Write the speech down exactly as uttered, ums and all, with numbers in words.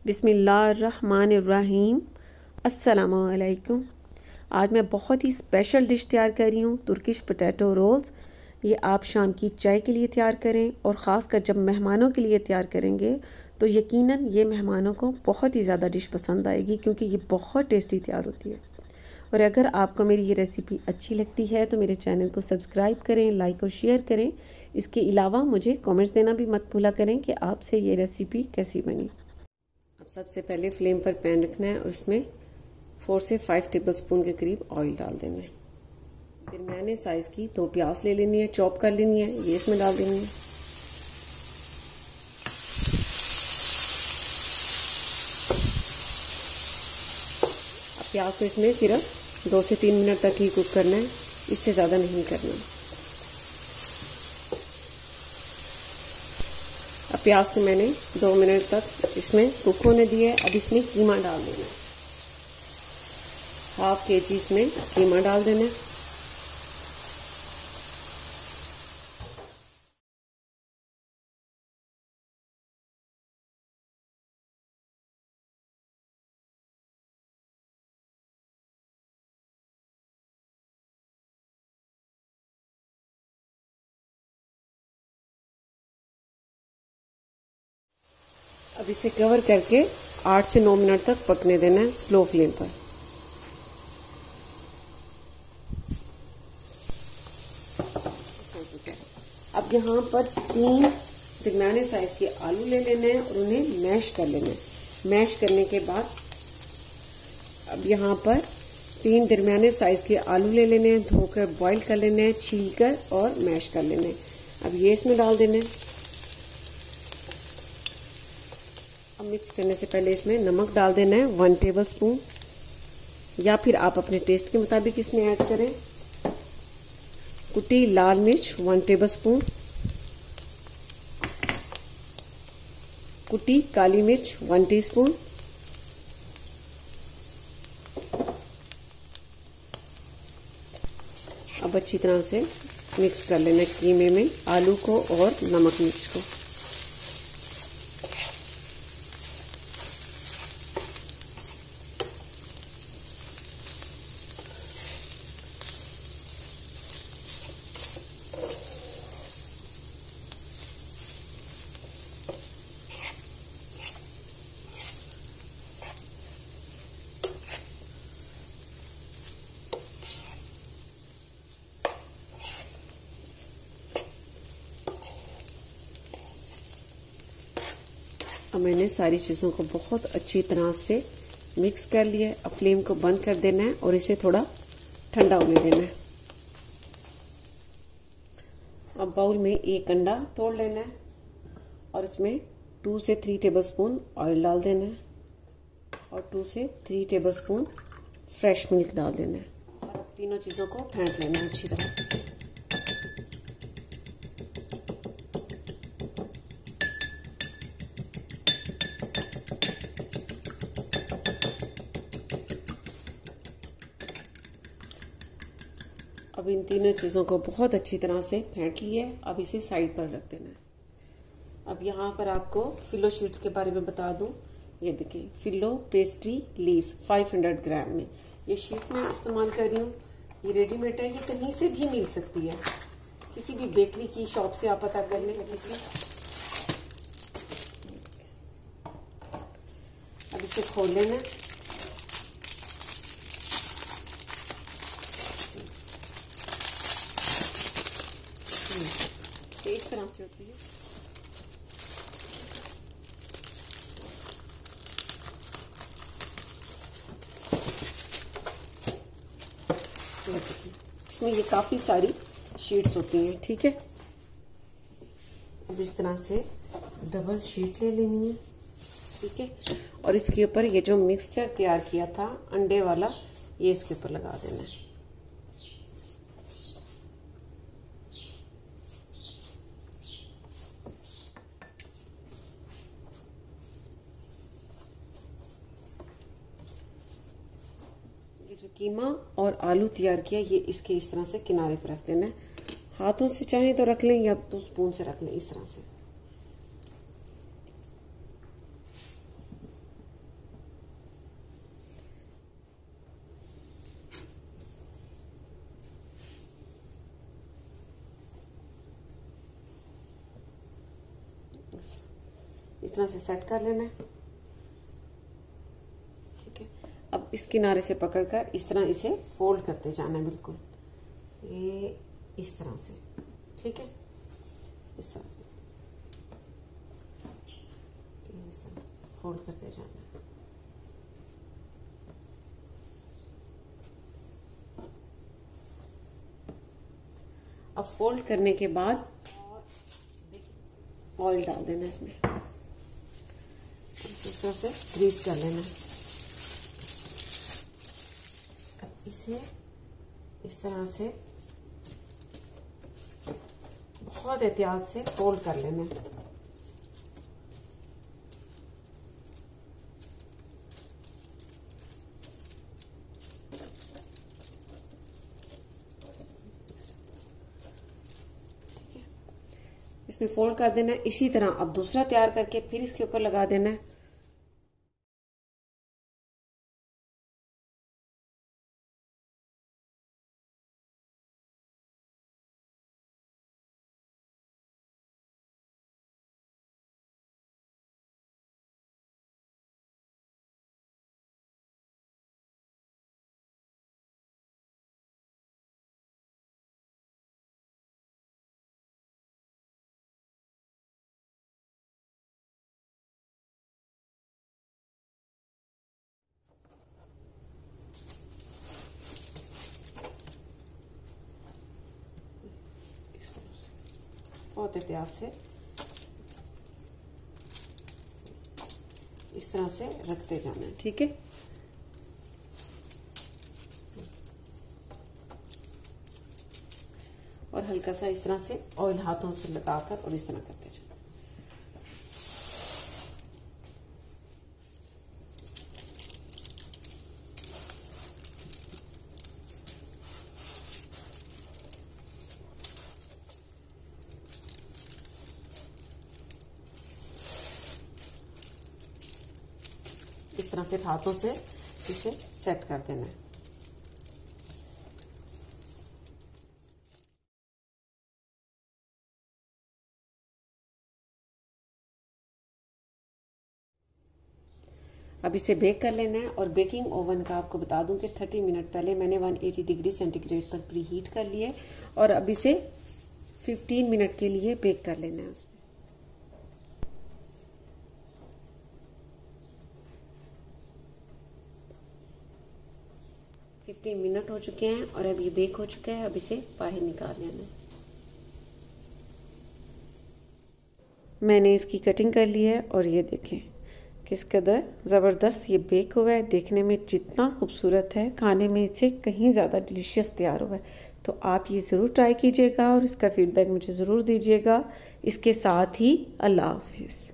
बिस्मिल्लाहिर्रहमानिर्रहीम। अस्सलामुअलैकुम। आज मैं बहुत ही स्पेशल डिश तैयार कर रही हूँ, तुर्किश पोटैटो रोल्स। ये आप शाम की चाय के लिए तैयार करें और ख़ासकर जब मेहमानों के लिए तैयार करेंगे तो यकीनन ये मेहमानों को बहुत ही ज़्यादा डिश पसंद आएगी, क्योंकि ये बहुत टेस्टी तैयार होती है। और अगर आपको मेरी ये रेसिपी अच्छी लगती है तो मेरे चैनल को सब्सक्राइब करें, लाइक और शेयर करें। इसके अलावा मुझे कमेंट्स देना भी मत भूला करें कि आपसे ये रेसिपी कैसी बनी। अब सबसे पहले फ्लेम पर पैन रखना है और उसमें फोर से फाइव टेबलस्पून के करीब ऑयल डाल देना है। दरमियाने साइज़ की दो प्याज ले लेनी है, चॉप कर लेनी है, ये इसमें डाल देनी है। अब प्याज को इसमें सिर्फ दो से तीन मिनट तक ही कुक करना है, इससे ज़्यादा नहीं करना। अब प्याज को मैंने दो मिनट तक इसमें कुक होने दिया है। अब इसमें कीमा डाल देना है, हाफ के जी इसमें कीमा डाल देना है। अब इसे कवर करके आठ से नौ मिनट तक पकने देना है स्लो फ्लेम पर। अब यहाँ पर तीन दरमियाने साइज के आलू ले लेने हैं और उन्हें मैश कर लेना है। मैश करने के बाद अब यहाँ पर तीन दरमियाने साइज के आलू ले लेने हैं, धोकर बॉईल कर लेने हैं, छीलकर और मैश कर लेने हैं। अब ये इसमें डाल देने हैं। अब मिक्स करने से पहले इसमें नमक डाल देना है वन टेबल स्पून, या फिर आप अपने टेस्ट के मुताबिक इसमें ऐड करें। कुटी लाल मिर्च वन टेबल स्पून, कुटी काली मिर्च वन टीस्पून, अब अच्छी तरह से मिक्स कर लेना कीमे में आलू को और नमक मिर्च को। अब मैंने सारी चीज़ों को बहुत अच्छी तरह से मिक्स कर लिया है। अब फ्लेम को बंद कर देना है और इसे थोड़ा ठंडा होने देना है। अब बाउल में एक अंडा तोड़ लेना है और इसमें टू से थ्री टेबलस्पून ऑयल डाल देना है और टू से थ्री टेबलस्पून फ्रेश मिल्क डाल देना है। और तीनों चीज़ों को फेंट लेना है अच्छी तरह। अब इन तीनों चीज़ों को बहुत अच्छी तरह से फेंट लिया है। अब इसे साइड पर रख देना है। अब यहाँ पर आपको फिलो शीट्स के बारे में बता दूं। ये देखिए, phyllo pastry leaves five hundred gram में ये शीट मैं इस्तेमाल कर रही हूँ। ये रेडीमेड है, ये कहीं से भी मिल सकती है, किसी भी बेकरी की शॉप से आप पता कर लें किसी। अब इसे खोल लेना है। इस तरह से होती है। इसमें ये काफी सारी शीट्स होती हैं, ठीक है। अब इस तरह से डबल शीट ले लेनी है, ठीक है। और इसके ऊपर ये जो मिक्सचर तैयार किया था अंडे वाला, ये इसके ऊपर लगा देना है। जो कीमा और आलू तैयार किया ये इसके इस तरह से किनारे पर रख देना है। हाथों से चाहें तो रख लें या तो स्पून से रख लें, इस तरह से। इस तरह से सेट कर लेना है। ठीक है, अब इस किनारे से पकड़कर इस तरह इसे फोल्ड करते जाना है, बिल्कुल ये इस तरह से। ठीक है, इस तरह से फोल्ड करते जाना है। अब फोल्ड करने के बाद ऑयल डाल देना इसमें, इस तरह से ग्रीस कर लेना। अब इसे इस तरह से बहुत एहतियात से फोल्ड कर लेना। इसमें फोल्ड कर देना है। इसी तरह अब दूसरा तैयार करके फिर इसके ऊपर लगा देना है। बहुत एहतियात से इस तरह से रखते जाना है। ठीक है, और हल्का सा इस तरह से ऑयल हाथों से लगाकर और इस तरह करते जाना। इस तरह फिर हाथों से इसे सेट कर देना है। अब इसे बेक कर लेना है, और बेकिंग ओवन का आपको बता दूं कि तीस मिनट पहले मैंने एक सौ अस्सी डिग्री सेंटीग्रेड पर प्री हीट कर लिया है, और अब इसे पंद्रह मिनट के लिए बेक कर लेना है उसमें। पंद्रह मिनट हो चुके हैं और अब ये बेक हो चुका है। अब इसे बाहर निकाल लेना है। मैंने इसकी कटिंग कर ली है और ये देखें किस कदर ज़बरदस्त ये बेक हुआ है। देखने में जितना खूबसूरत है, खाने में इससे कहीं ज़्यादा डिलीशियस तैयार हुआ है। तो आप ये ज़रूर ट्राई कीजिएगा और इसका फीडबैक मुझे ज़रूर दीजिएगा। इसके साथ ही अल्लाह हाफिज़।